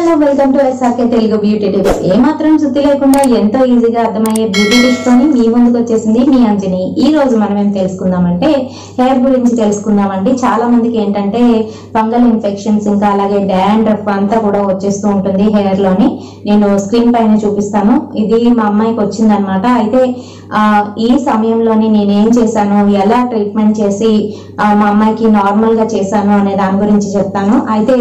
Hello welcome to SRK Telugu beauty tips. ఏమాత్రం శుద్ధి లేకుండా ఎంతో ఈజీగా అర్థమయ్యే బ్యూటీ టిప్స్ తోని మీ ముందుకు వచ్చేసింది మీ అంజని. ఈ రోజు మనం ఏం తెలుసుకుందామంటే హెయిర్ గురించి తెలుసుకుందామండి. చాలా మందికి ఏంటంటే ఫంగల్ ఇన్ఫెక్షన్స్ ఇంకా అలాగే డాండ్రఫ్ అంతా కూడా వచ్చేస్తూ ఉంటుంది హెయిర్ లోని. నేను స్క్రీన్ పైన చూపిస్తాను. ఇది మా అమ్మాయికి వచ్చిందనమాట. అయితే ఈ సమయంలోని నేనేం చేశాను, ఎలా ట్రీట్మెంట్ చేసి మా అమ్మాయికి నార్మల్ గా చేశాను అనే దాని గురించి చెప్తాను. అయితే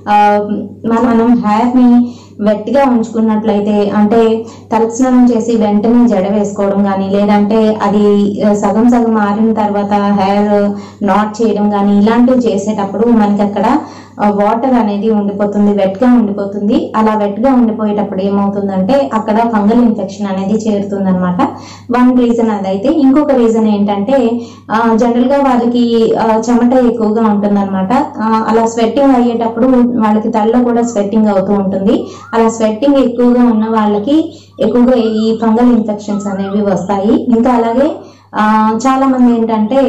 మనం హెయిర్ ని వెట్ గా ఉంచుకున్నట్లయితే, అంటే తలస్నానం చేసి వెంటనే జడ వేసుకోవడం కానీ, లేదంటే అది సగం సగం ఆరిన తర్వాత హెయిర్ నాట్ చేయడం కానీ, ఇలాంటివి చేసేటప్పుడు మనకి అక్కడ వాటర్ అనేది ఉండిపోతుంది, వెట్ గా ఉండిపోతుంది. అలా వెట్ గా ఉండిపోయేటప్పుడు ఏమవుతుందంటే అక్కడ ఫంగల్ ఇన్ఫెక్షన్ అనేది చేరుతుంది అనమాట. వన్ రీజన్ అదైతే. ఇంకొక రీజన్ ఏంటంటే జనరల్ గా వాళ్ళకి చెమట ఎక్కువగా ఉంటుంది అనమాట. అలా స్వెట్టింగ్ అయ్యేటప్పుడు వాళ్ళకి తలలో కూడా స్వెట్టింగ్ అవుతూ ఉంటుంది. అలా స్వెట్టింగ్ ఎక్కువగా ఉన్న వాళ్ళకి ఎక్కువగా ఈ ఫంగల్ ఇన్ఫెక్షన్స్ అనేవి వస్తాయి. ఇంకా అలాగే చాలా మంది ఏంటంటే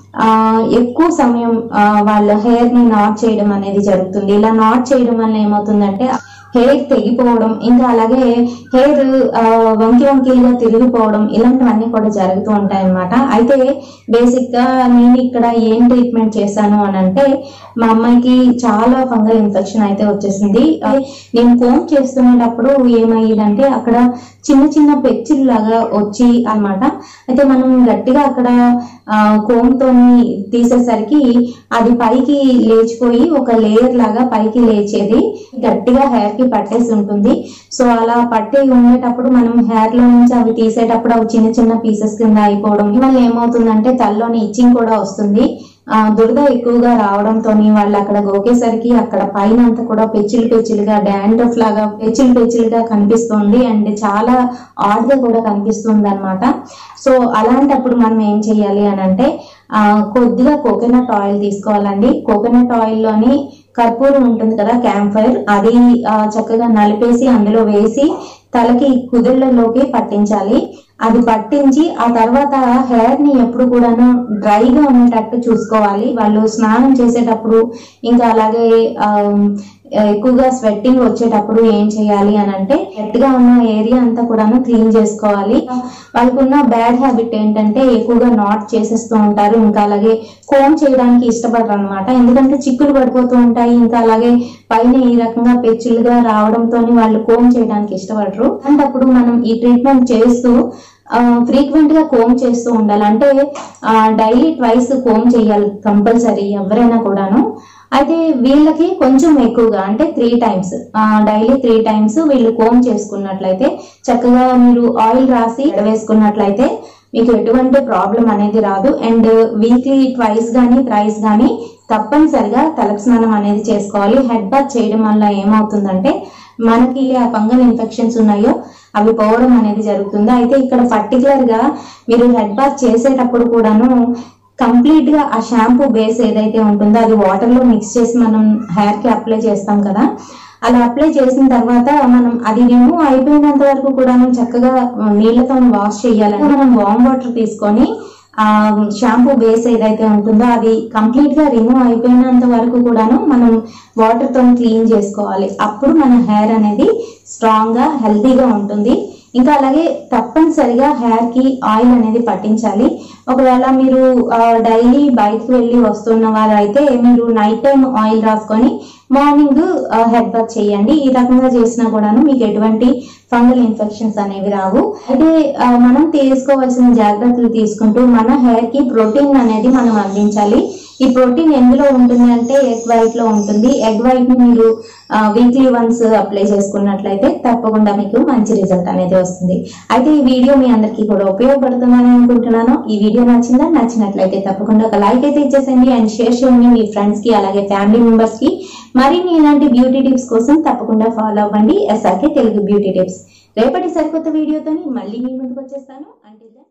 ఎక్కువ సమయం వాళ్ళ హెయిర్ ని నాట్ చేయడం అనేది జరుగుతుంది. ఇలా నాట్ చేయడం వల్ల ఏమవుతుందంటే హెయిర్ తెగిపోవడం, ఇంకా అలాగే హెయిర్ వంకిలుగా తిరిగిపోవడం, ఇలాంటివన్నీ కూడా జరుగుతూ ఉంటాయి అన్నమాట. అయితే బేసిక్ గా నేను ఇక్కడ ఏం ట్రీట్మెంట్ చేశాను అని అంటే, మా అమ్మాయికి చాలా ఫంగల్ ఇన్ఫెక్షన్ అయితే వచ్చేసింది. నేను కోమ్ చేస్తున్నప్పుడు ఏమయ్యేదంటే అక్కడ చిన్న చిన్న పెచ్చులు లాగా వచ్చి అన్నమాట. అయితే మనం గట్టిగా అక్కడ కోమ్ తోని తీసేసరికి అది పైకి లేచిపోయి ఒక లేయర్ లాగా పైకి లేచేది, గట్టిగా హెయిర్ కి పట్టేసి ఉంటుంది. సో అలా పట్టి ఉండేటప్పుడు మనం హెయిర్ లో నుంచి అవి తీసేటప్పుడు అవి చిన్న చిన్న పీసెస్ కింద అయిపోవడం వల్ల ఏమవుతుందంటే తలలోని ఇచ్చింగ్ కూడా వస్తుంది. దురద ఎక్కువగా రావడంతో వాళ్ళు అక్కడ గోకేసరికి అక్కడ పైన అంతా కూడా పెచ్చులుగా డాండ్రఫ్ లాగా పెచ్చులుగా కనిపిస్తుంది. అండ్ చాలా ఆడ్ గా కూడా కనిపిస్తుంది అనమాట. సో అలాంటప్పుడు మనం ఏం చెయ్యాలి అని అంటే కొద్దిగా కోకోనట్ ఆయిల్ తీసుకోవాలండి. కోకోనట్ ఆయిల్ లోని కర్పూరం ఉంటుంది కదా, క్యాంఫైర్, అది చక్కగా నలిపేసి అందులో వేసి తలకి కుదుళ్లలోకి పట్టించాలి. అది పట్టించి ఆ తర్వాత హెయిర్ ని ఎప్పుడు కూడాను డ్రైగా ఉండేటట్టు చూసుకోవాలి. వాళ్ళు స్నానం చేసేటప్పుడు ఇంకా అలాగే ఎక్కువగా స్వెట్టింగ్ వచ్చేటప్పుడు ఏం చేయాలి అని అంటే గట్టిగా ఉన్న ఏరియా అంతా కూడాను క్లీన్ చేసుకోవాలి. వాళ్ళకున్న బ్యాడ్ హ్యాబిట్ ఏంటంటే ఎక్కువగా నాట్ చేసేస్తూ ఉంటారు. ఇంకా అలాగే కోమ్ చేయడానికి ఇష్టపడరు అనమాట. ఎందుకంటే చిక్కులు పడిపోతూ ఉంటాయి. ఇంకా అలాగే పైన ఈ రకంగా పెచ్చులుగా రావడంతో వాళ్ళు కోమ్ చేయడానికి ఇష్టపడరు. అలాంటప్పుడు మనం ఈ ట్రీట్మెంట్ చేస్తూ ఫ్రీక్వెంట్ గా కోమ్ చేస్తూ ఉండాలి. అంటే డైలీ ట్వైస్ కోమ్ చేయాలి కంపల్సరీ ఎవరైనా కూడాను. అయితే వీళ్ళకి కొంచెం ఎక్కువగా అంటే 3 times డైలీ 3 times వీళ్ళు కోమ్ చేసుకున్నట్లయితే, చక్కగా మీరు ఆయిల్ రాసి వేసుకున్నట్లయితే మీకు ఎటువంటి ప్రాబ్లం అనేది రాదు. అండ్ వీక్లీ ట్వైస్ గానీ థ్రైస్ గానీ తప్పనిసరిగా తలకు స్నానం అనేది చేసుకోవాలి. హెడ్ బాత్ చేయడం వల్ల ఏమవుతుందంటే మనకి ఆ ఫంగల్ ఇన్ఫెక్షన్స్ ఉన్నాయో అవి పోవడం అనేది జరుగుతుంది. అయితే ఇక్కడ పర్టికులర్ గా మీరు హెడ్ బాత్ చేసేటప్పుడు కూడాను కంప్లీట్ గా ఆ షాంపూ బేస్ ఏదైతే ఉంటుందో అది వాటర్ లో మిక్స్ చేసి మనం హెయిర్ కి అప్లై చేస్తాం కదా, అలా అప్లై చేసిన తర్వాత మనం అది రిమూవ్ అయిపోయినంత వరకు కూడా చక్కగా నీళ్లతో వాష్ చేయాలంటే మనం వామ్ వాటర్ తీసుకొని ఆ షాంపూ బేస్ ఏదైతే ఉంటుందో అది కంప్లీట్ గా రిమూవ్ అయిపోయినంత వరకు కూడాను మనం వాటర్ తో క్లీన్ చేసుకోవాలి. అప్పుడు మన హెయిర్ అనేది స్ట్రాంగ్ గా హెల్తీగా ఉంటుంది. ఇంకా అలాగే తప్పనిసరిగా హెయిర్ కి ఆయిల్ అనేది పట్టించాలి. ఒకవేళ మీరు డైలీ బయటకు వెళ్ళి వస్తున్న వారు అయితే మీరు నైట్ టైం ఆయిల్ రాసుకొని మార్నింగ్ హెడ్ బాత్ చేయండి. ఈ రకంగా చేసినా కూడాను మీకు ఎటువంటి ఫంగల్ ఇన్ఫెక్షన్స్ అనేవి రావు. అయితే మనం తీసుకోవాల్సిన జాగ్రత్తలు తీసుకుంటూ మన హెయిర్ కి ప్రోటీన్ అనేది మనం అందించాలి. ఈ ప్రోటీన్ ఎందులో ఉంటుంది అంటే ఎగ్ వైట్ లో ఉంటుంది. ఎగ్ వైట్ ని మీరు వీక్లీ వన్స్ అప్లై చేసుకున్నట్లయితే తప్పకుండా మీకు మంచి రిజల్ట్ అనేది వస్తుంది. అయితే ఈ వీడియో మీ అందరికీ కూడా ఉపయోగపడుతుందని అనుకుంటున్నాను. ఈ వీడియో నచ్చినట్లయితే తప్పకుండా ఒక లైక్ అయితే ఇచ్చేసండి అండ్ షేర్ చేయండి మీ ఫ్రెండ్స్ కి అలాగే ఫ్యామిలీ మెంబర్స్ కి. మరిన్ని ఇలాంటి బ్యూటీ టిప్స్ కోసం తప్పకుండా ఫాలో అవ్వండి ఎస్ఆర్కే తెలుగు బ్యూటీ టిప్స్. రేపటి సరికొత్త వీడియోతో మళ్ళీ మీ ముందుకు వచ్చేస్తాను. అంటే